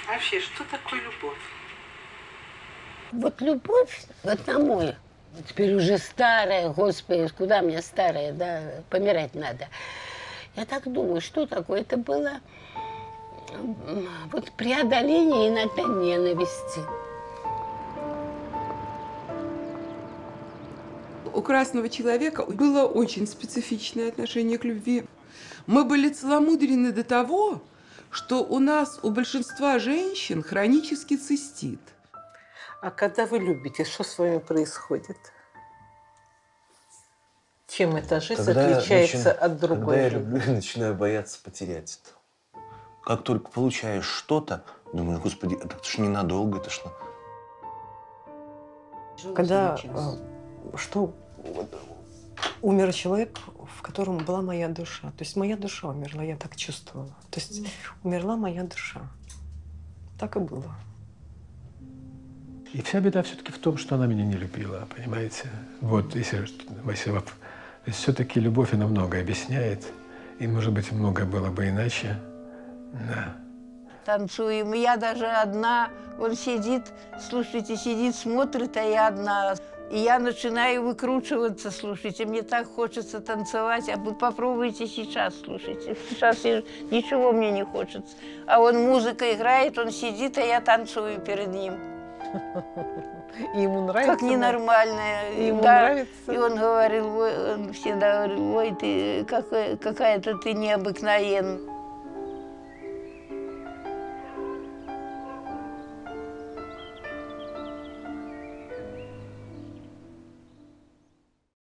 Вообще, что такое любовь? Вот любовь, вот на мой, теперь уже старая, господи, куда мне старая, да, помирать надо. Я так думаю, что такое? Это было вот преодоление иногда ненависти. У красного человека было очень специфичное отношение к любви. Мы были целомудрены до того, что у нас, у большинства женщин, хронический цистит. А когда вы любите, что с вами происходит? Чем эта жизнь отличается от другой Когда я жизни? люблю, я начинаю бояться потерять это. Как только получаешь что-то, думаю, господи, это ж ненадолго, это что? Когда умер человек, в котором была моя душа. То есть моя душа умерла, я так чувствовала. То есть умерла моя душа. Так и было. И вся беда все-таки в том, что она меня не любила, понимаете? Вот, если все-таки любовь, она многое объясняет. И, может быть, многое было бы иначе. Да. Танцуем, я даже одна, он сидит, слушайте, сидит, смотрит, а я одна. И я начинаю выкручиваться, слушайте, мне так хочется танцевать, а вы попробуйте сейчас, слушайте. Сейчас ничего мне не хочется. А он музыка играет, он сидит, а я танцую перед ним. И ему нравится? Как ненормальная. И ему да. нравится? И он говорил, он всегда говорил, ой, ты какая-то ты необыкновенная.